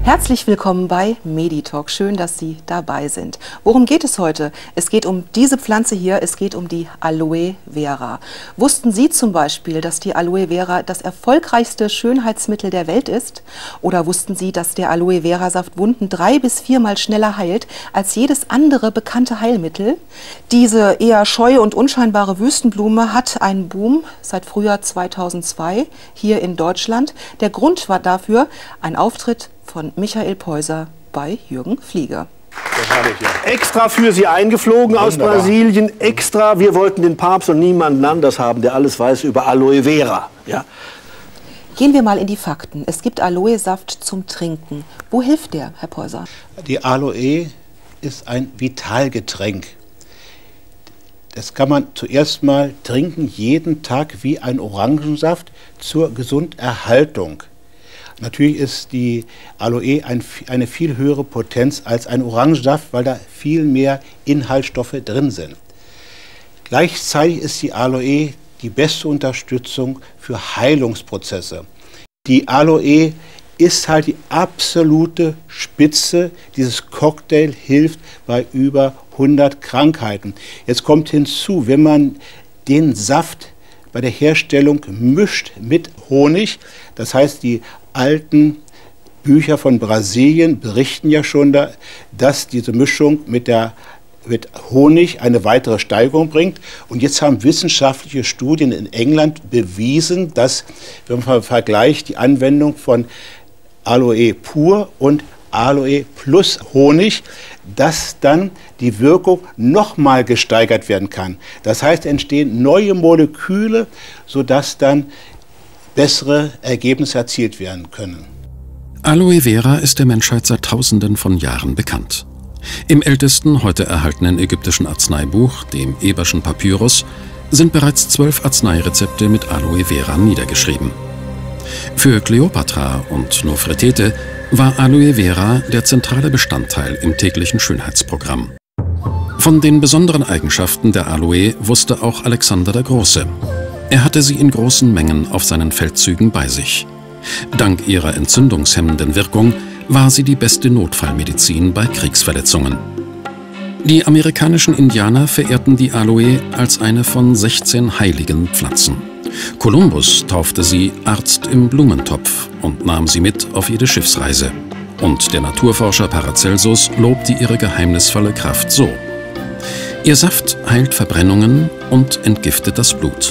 Herzlich willkommen bei Meditalk. Schön, dass Sie dabei sind. Worum geht es heute? Es geht um diese Pflanze hier, es geht um die Aloe Vera. Wussten Sie zum Beispiel, dass die Aloe Vera das erfolgreichste Schönheitsmittel der Welt ist? Oder wussten Sie, dass der Aloe Vera Saft Wunden 3- bis 4-mal schneller heilt als jedes andere bekannte Heilmittel? Diese eher scheue und unscheinbare Wüstenblume hat einen Boom seit Frühjahr 2002 hier in Deutschland. Der Grund war dafür ein Auftritt von Michael Peuser bei Jürgen Flieger. Extra für Sie eingeflogen aus Brasilien, extra. Wir wollten den Papst und niemanden anders haben, der alles weiß über Aloe Vera. Ja. Gehen wir mal in die Fakten. Es gibt Aloe-Saft zum Trinken. Wo hilft der, Herr Peuser? Die Aloe ist ein Vitalgetränk. Das kann man zuerst mal trinken, jeden Tag wie ein Orangensaft zur Gesunderhaltung. Natürlich ist die Aloe eine viel höhere Potenz als ein Orangensaft, weil da viel mehr Inhaltsstoffe drin sind. Gleichzeitig ist die Aloe die beste Unterstützung für Heilungsprozesse. Die Aloe ist halt die absolute Spitze. Dieses Cocktail hilft bei über 100 Krankheiten. Jetzt kommt hinzu, wenn man den Saft bei der Herstellung mischt mit Honig, das heißt, die alten Bücher von Brasilien berichten ja schon, dass diese Mischung mit Honig eine weitere Steigerung bringt. Und jetzt haben wissenschaftliche Studien in England bewiesen, dass, wenn man vergleicht die Anwendung von Aloe pur und Aloe plus Honig, dass dann die Wirkung nochmal gesteigert werden kann. Das heißt, entstehen neue Moleküle, sodass dann bessere Ergebnisse erzielt werden können. Aloe Vera ist der Menschheit seit Tausenden von Jahren bekannt. Im ältesten heute erhaltenen ägyptischen Arzneibuch, dem Eberschen Papyrus, sind bereits 12 Arzneirezepte mit Aloe Vera niedergeschrieben. Für Kleopatra und Nofretete war Aloe Vera der zentrale Bestandteil im täglichen Schönheitsprogramm. Von den besonderen Eigenschaften der Aloe wusste auch Alexander der Große. Er hatte sie in großen Mengen auf seinen Feldzügen bei sich. Dank ihrer entzündungshemmenden Wirkung war sie die beste Notfallmedizin bei Kriegsverletzungen. Die amerikanischen Indianer verehrten die Aloe als eine von 16 heiligen Pflanzen. Kolumbus taufte sie Arzt im Blumentopf und nahm sie mit auf jede Schiffsreise. Und der Naturforscher Paracelsus lobte ihre geheimnisvolle Kraft so: Ihr Saft heilt Verbrennungen und entgiftet das Blut.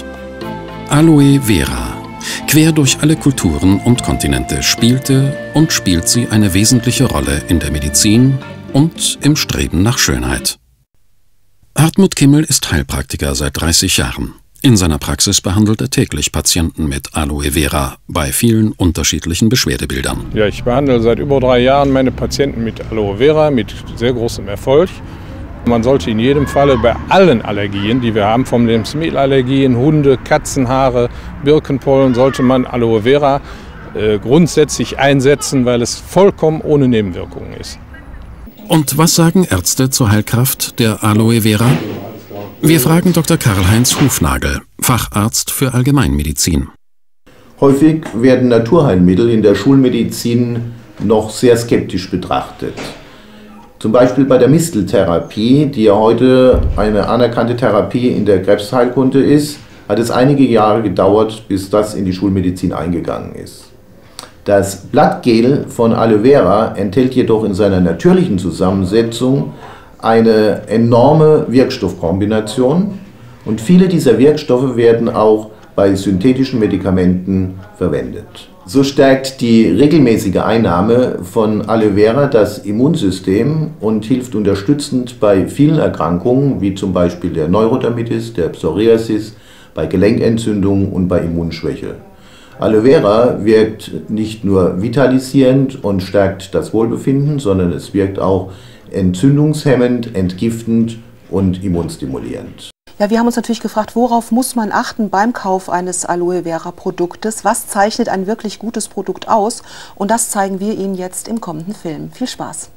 Aloe Vera. Quer durch alle Kulturen und Kontinente spielte und spielt sie eine wesentliche Rolle in der Medizin und im Streben nach Schönheit. Hartmut Kimmel ist Heilpraktiker seit 30 Jahren. In seiner Praxis behandelt er täglich Patienten mit Aloe Vera bei vielen unterschiedlichen Beschwerdebildern. Ja, ich behandle seit über 3 Jahren meine Patienten mit Aloe Vera mit sehr großem Erfolg. Man sollte in jedem Falle bei allen Allergien, die wir haben, vom Lebensmittelallergien, Hunde, Katzenhaare, Birkenpollen, sollte man Aloe Vera grundsätzlich einsetzen, weil es vollkommen ohne Nebenwirkungen ist. Und was sagen Ärzte zur Heilkraft der Aloe Vera? Wir fragen Dr. Karl-Heinz Hufnagel, Facharzt für Allgemeinmedizin. Häufig werden Naturheilmittel in der Schulmedizin noch sehr skeptisch betrachtet. Zum Beispiel bei der Misteltherapie, die ja heute eine anerkannte Therapie in der Krebsheilkunde ist, hat es einige Jahre gedauert, bis das in die Schulmedizin eingegangen ist. Das Blattgel von Aloe Vera enthält jedoch in seiner natürlichen Zusammensetzung eine enorme Wirkstoffkombination und viele dieser Wirkstoffe werden auch bei synthetischen Medikamenten verwendet. So stärkt die regelmäßige Einnahme von Aloe Vera das Immunsystem und hilft unterstützend bei vielen Erkrankungen, wie zum Beispiel der Neurodermitis, der Psoriasis, bei Gelenkentzündungen und bei Immunschwäche. Aloe Vera wirkt nicht nur vitalisierend und stärkt das Wohlbefinden, sondern es wirkt auch entzündungshemmend, entgiftend und immunstimulierend. Ja, wir haben uns natürlich gefragt, worauf muss man achten beim Kauf eines Aloe Vera Produktes? Was zeichnet ein wirklich gutes Produkt aus? Und das zeigen wir Ihnen jetzt im kommenden Film. Viel Spaß!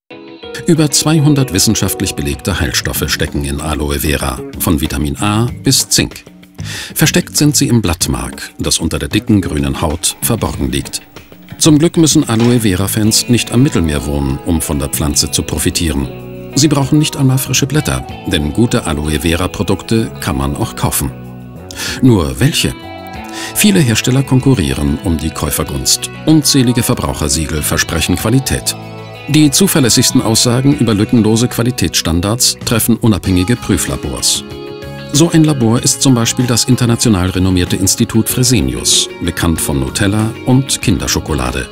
Über 200 wissenschaftlich belegte Heilstoffe stecken in Aloe Vera, von Vitamin A bis Zink. Versteckt sind sie im Blattmark, das unter der dicken grünen Haut verborgen liegt. Zum Glück müssen Aloe-Vera-Fans nicht am Mittelmeer wohnen, um von der Pflanze zu profitieren. Sie brauchen nicht einmal frische Blätter, denn gute Aloe-Vera-Produkte kann man auch kaufen. Nur welche? Viele Hersteller konkurrieren um die Käufergunst. Unzählige Verbrauchersiegel versprechen Qualität. Die zuverlässigsten Aussagen über lückenlose Qualitätsstandards treffen unabhängige Prüflabors. So ein Labor ist zum Beispiel das international renommierte Institut Fresenius, bekannt von Nutella und Kinderschokolade.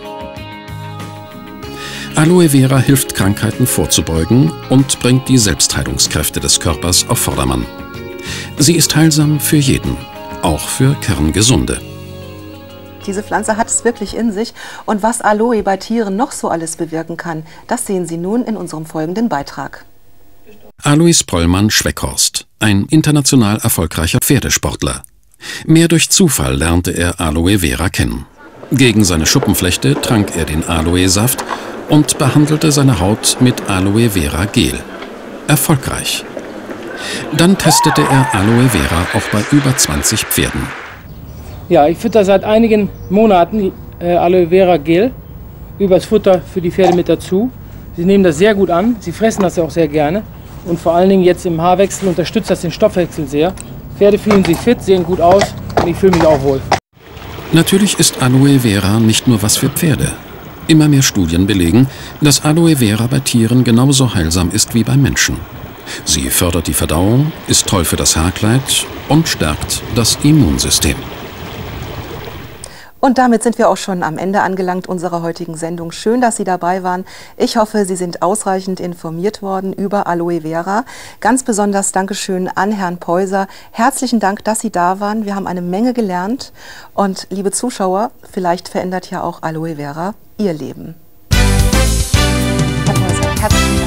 Aloe Vera hilft Krankheiten vorzubeugen und bringt die Selbstheilungskräfte des Körpers auf Vordermann. Sie ist heilsam für jeden, auch für Kerngesunde. Diese Pflanze hat es wirklich in sich. Und was Aloe bei Tieren noch so alles bewirken kann, das sehen Sie nun in unserem folgenden Beitrag. Alois Pollmann-Schweckhorst, ein international erfolgreicher Pferdesportler. Mehr durch Zufall lernte er Aloe Vera kennen. Gegen seine Schuppenflechte trank er den Aloe-Saft und behandelte seine Haut mit Aloe Vera Gel. Erfolgreich. Dann testete er Aloe Vera auch bei über 20 Pferden. Ja, ich fütter seit einigen Monaten Aloe Vera Gel übers Futter für die Pferde mit dazu. Sie nehmen das sehr gut an, sie fressen das ja auch sehr gerne. Und vor allen Dingen jetzt im Haarwechsel unterstützt das den Stoffwechsel sehr. Pferde fühlen sich fit, sehen gut aus und ich fühle mich auch wohl. Natürlich ist Aloe Vera nicht nur was für Pferde. Immer mehr Studien belegen, dass Aloe Vera bei Tieren genauso heilsam ist wie bei Menschen. Sie fördert die Verdauung, ist toll für das Haarkleid und stärkt das Immunsystem. Und damit sind wir auch schon am Ende angelangt unserer heutigen Sendung. Schön, dass Sie dabei waren. Ich hoffe, Sie sind ausreichend informiert worden über Aloe Vera. Ganz besonders Dankeschön an Herrn Peuser. Herzlichen Dank, dass Sie da waren. Wir haben eine Menge gelernt. Und liebe Zuschauer, vielleicht verändert ja auch Aloe Vera Ihr Leben. Herr Peuser, herzlichen Dank.